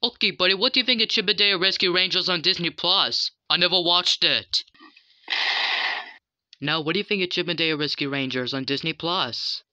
Okay, buddy, what do you think of Chip 'n Dale Rescue Rangers on Disney Plus? I never watched it. Now, what do you think of Chip 'n Dale Rescue Rangers on Disney Plus?